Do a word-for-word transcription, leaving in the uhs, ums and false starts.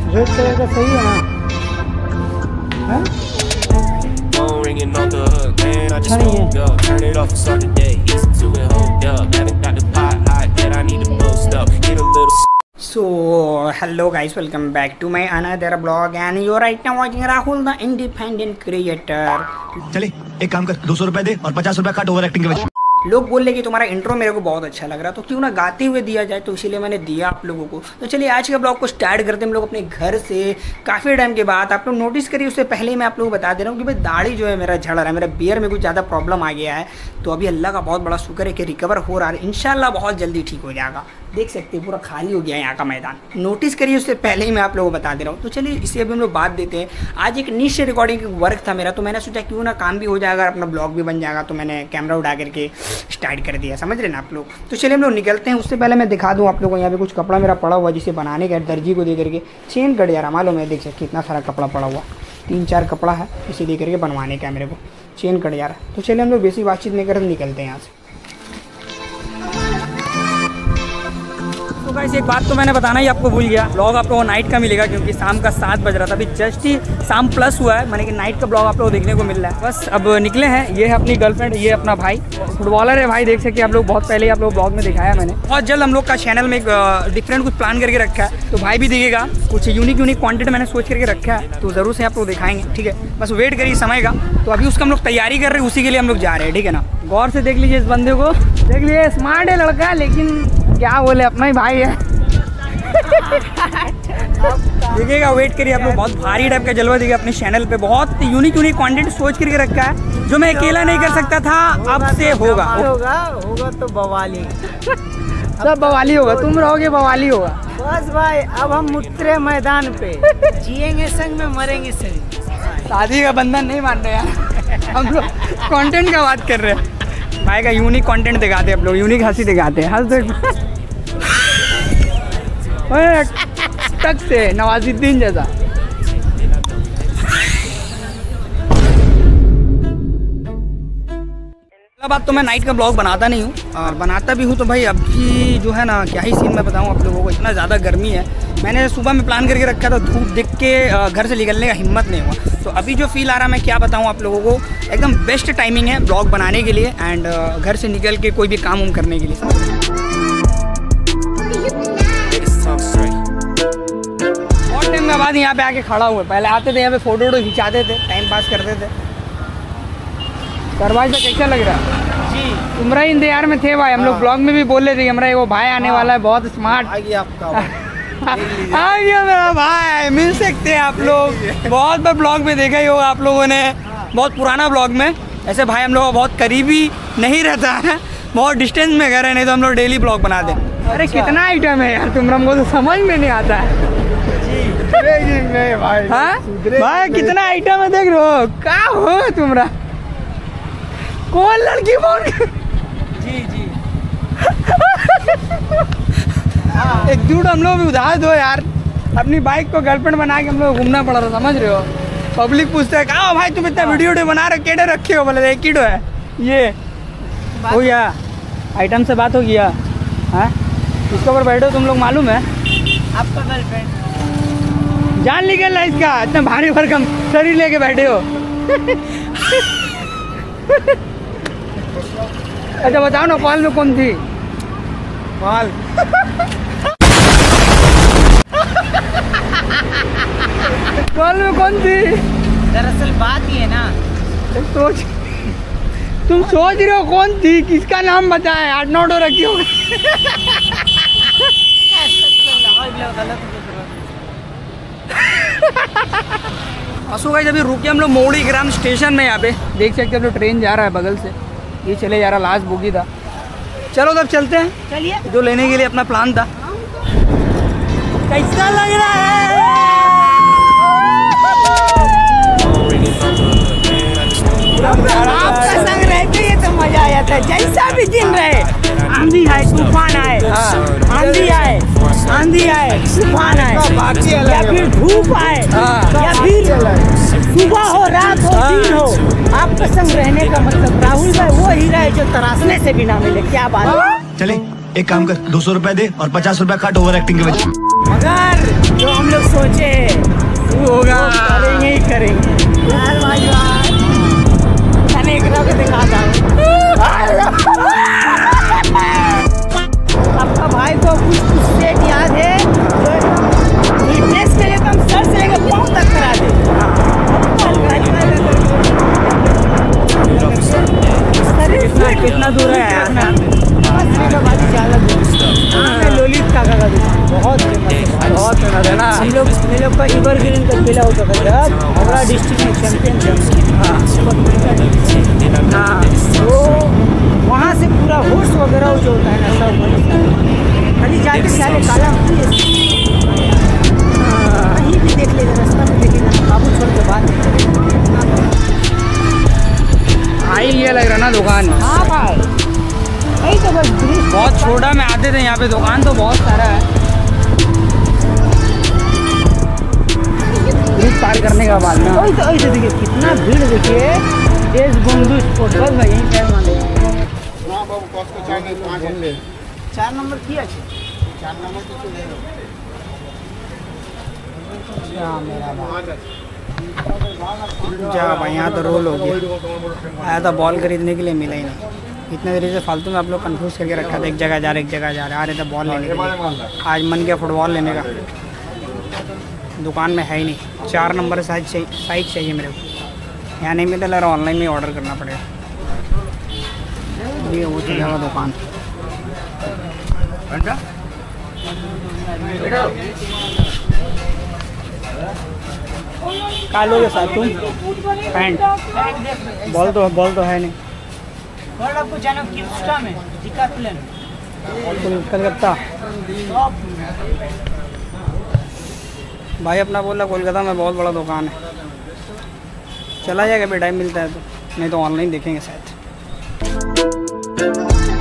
Red colour का सही है ना? हाँ? अच्छा नहीं है। So hello guys, welcome back to my another blog and you are right now watching Rahul the independent creator. चले एक काम कर, दो सौ रुपए दे और पचास रुपए काट ओवर एक्टिंग के वजह। लोग बोल रहे कि तुम्हारा इंट्रो मेरे को बहुत अच्छा लग रहा तो क्यों ना गाते हुए दिया जाए, तो इसीलिए मैंने दिया आप लोगों को। तो चलिए आज के ब्लॉग को स्टार्ट करते हैं हम लोग अपने घर से काफ़ी टाइम के बाद। आप लोग नोटिस करिए, उससे पहले मैं आप लोगों को बता दे रहा हूँ कि भाई दाढ़ी जो है मेरा झड़ रहा है, मेरा बियर में कुछ ज़्यादा प्रॉब्लम आ गया है। तो अभी अल्लाह का बहुत बड़ा शुक्र है कि रिकवर हो रहा है, इंशाल्लाह बहुत जल्दी ठीक हो जाएगा। देख सकते हैं पूरा खाली हो गया है यहाँ का मैदान, नोटिस करिए, उससे पहले ही मैं आप लोगों को बता दे रहा हूँ। तो चलिए इसे अभी हम लोग बात देते हैं। आज एक निश रिकॉर्डिंग वर्क था मेरा, तो मैंने सोचा क्यों ना काम भी हो जाएगा, अपना ब्लॉग भी बन जाएगा। तो मैंने कैमरा उठा करके स्टार्ट कर दिया, समझ रहे ना आप लोग। तो चलिए हम लोग निकलते हैं। उससे पहले मैं दिखा दूँ आप लोगों को, यहाँ पे कुछ कपड़ा मेरा पड़ा हुआ जिसे बनाने का दर्जी को दे करके चेन कट जा रहा, मालूम है, देख सकते कितना सारा कपड़ा पड़ा हुआ, तीन चार कपड़ा है, इसे दे करके बनवाने का मेरे को चेन कट जा रहा है। तो चलिए हम लोग बेसी बातचीत नहीं करते, निकलते हैं यहाँ से। तो गाइस एक बात तो मैंने बताना ही आपको भूल गया, ब्लॉग आप लोगों को नाइट का मिलेगा क्योंकि शाम का सात बज रहा था, अभी जस्ट ही शाम प्लस हुआ है, मैंने कि नाइट का ब्लॉग आप लोगों को देखने को मिल रहा है। बस अब निकले हैं, ये है अपनी गर्लफ्रेंड, ये अपना भाई फुटबॉलर है भाई, देख सकते हैं आप लोग, बहुत पहले आप लोग ब्लॉग में दिखाया मैंने। बहुत जल्द हम लोग का चैनल में एक डिफरेंट कुछ प्लान करके रखा है, तो भाई भी दिखेगा, कुछ यूनिक यूनिक कॉन्टेंट मैंने सोच करके रखा है, तो ज़रूर से आप लोग दिखाएंगे, ठीक है। बस वेट करिए समय का। तो अभी उसका हम लोग तैयारी कर रहे हैं, उसी के लिए हम लोग जा रहे हैं, ठीक है ना। गौर से देख लीजिए इस बंदे को, देख लीजिए स्मार्ट है लड़का, लेकिन क्या बोले अपना ही भाई है। देखिएगा, वेट करिए आप लोग, बहुत भारी टाइप का जलवा देगा अपने चैनल पे, बहुत यूनिक यूनिक कंटेंट सोच करके रखा है जो मैं अकेला नहीं कर सकता था, अब से होगा होगा होगा तो बवाली सब बवाली होगा, तुम रहोगे बवाली होगा। बस भाई अब हम उतरे मैदान पे, जिएंगे संग में मरेंगे संग। शादी का बंधन नहीं मान रहे यार, हम लोग कंटेंट का बात कर रहे हैं। भाई का यूनिक कंटेंट दिखाते हैं आप लोग, यूनिक हंसी दिखाते हैं, हंस देख टक से नवाजुद्दीन जैसा। बात तो मैं नाइट का ब्लॉग बनाता नहीं हूँ, और बनाता भी हूँ तो भाई अभी जो है ना, क्या ही सीन मैं बताऊँ आप लोगों को, इतना ज़्यादा गर्मी है। मैंने सुबह में प्लान करके रखा था, धूप देख के घर से निकलने का हिम्मत नहीं हुआ। तो अभी जो फील आ रहा है मैं क्या बताऊँ आप लोगों को, एकदम बेस्ट टाइमिंग है ब्लॉग बनाने के लिए एंड घर से निकल के कोई भी काम उम करने के लिए। बहुत टाइम के बाद यहाँ पे आके खड़ा हुआ, पहले आते थे यहाँ पे फोटो वोटो खिंचाते थे, टाइम पास करते थे। दरवाजा कैसा लग रहा है जी? तुमरा इंतजार में थे भाई, हम लोग ब्लॉग में भी बोल रहे थे हमारा वो भाई आने वाला है, बहुत स्मार्ट आ गया आपका आ गया मेरा भाई, मिल सकते हैं आप लोग। बहुत बार ब्लॉग में देखा ही होगा आप लोगों ने, बहुत पुराना ब्लॉग में। ऐसे भाई हम लोग बहुत करीबी नहीं रहता है, बहुत डिस्टेंस में घर है, नहीं तो हम लोग डेली ब्लॉग बना दें। अरे कितना आइटम है यार तुमरा, हमको तो समझ में नहीं आता है भाई। हाँ भाई कितना आइटम है, देख रहे हो, क्या हो तुमरा, कौन लड़की बोल जी जी एक दूध हम लोग भी उधार दो यार, अपनी बाइक को गर्लफ्रेंड बना के हम लोग घूमना पड़ रहा, समझ रहे हो। पब्लिक पूछते है कहाँ भाई तुम इतना वीडियो वीडियो बना रहे, केड़े रखे हो, बोले एक किलो है। ये हो गया, आइटम से बात हो गया। हाँ इसके ऊपर बैठे हो तुम लोग, मालूम है आपका गर्लफ्रेंड जान निकल रहा इसका, इतना भारी भरकम शरीर लेके बैठे हो। अच्छा बताओ ना, कॉल में कौन थी? कॉल कॉल में कौन थी? दरअसल बात ही है ना, सोच तुम सोच रहे हो कौन थी, किसका नाम बताए, आठ नौ रखी होगी। असो गाइस अभी रुके हम लोग मोड़ी ग्राम स्टेशन में, यहाँ पे देख सकते हम लोग ट्रेन जा रहा है बगल से, ये चले जा रहा, लास्ट बोगी था। चलो तब चलते हैं, चलिए, जो लेने के लिए अपना प्लान था। कैसा लग रहा है? आपका संग रहते ही तो मजा आया था, जैसा भी दिन रहे, आंधी आए तूफान आए, आंधी आए आंधी आए तूफान आए, या फिर धूप आए, या फिर सुबह हो रात हो दिन हो, आपका संग रहने का मतलब राहुल भाई वो हीरा है जो तराशने से भी ना मिले। क्या बात है। चले एक काम कर, दो सौ रुपए दे और पचास रुपए काट ओवर एक्टिंग के वजह। मगर जो हम लोग सोचे होगा। करेंगे ही करेंगे यार भाई मैंने एक रख दिखा था आपका भाई को कुछ कुछ सेट याद है जो फिटनेस के लिए तो हम सर से लेकर पाँव तक करा दे कितना दूर है यार? ललित काका का दुकान बहुत फेमस है बहुत फेमस है ना। हम लोग हम लोग का एवरग्रीन का किला होता था जब हावड़ा डिस्ट्रिक्ट में चैंपियन हाँ हाँ वो वहाँ से पूरा होर्स वगैरह जो होता है ना सब खाली जाके सारे काला कहीं भी देख लेगा रास्ता में देखेगा बाबू छोड़ के बात आई ये लग रहा ना दुकान। हाँ भाई वही तो बस ब्रिज बहुत छोटा में आते थे यहाँ पे, दुकान तो बहुत सारा है। ब्रिज पार करने का बाद ना वही तो वही तो देखिए कितना भीड़ देखिए देश बंधु स्पोर्ट बस भाई यहीं पे मान चार नंबर किया है चार नंबर तो जा भाई यहाँ तो रोल हो गया। आया था बॉल खरीदने के लिए, मिला ही नहीं। इतने देरी से फालतू में आप लोग कंफ्यूज करके रखा था, एक जगह जा रहे एक जगह जा रहे आ रहे थे बॉल लेने के लिए। आज मन गया फुटबॉल लेने का, दुकान में है ही नहीं। चार नंबर साइज चाहिए साइज चाहिए मेरे को, यहाँ नहीं मिला, लग रहा ऑनलाइन में ऑर्डर करना पड़ेगा। ये वो चला हुआ दुकान का लोगे साथ तुम? पैंट बॉल तो बॉल तो है नहीं। वर्ल्ड आपको जाना किस्टा में डिकाथलन कलकत्ता भाई अपना बोला कोलकाता में बहुत बड़ा दुकान है, चला जाएगा कभी टाइम मिलता है तो, नहीं तो ऑनलाइन देखेंगे शायद।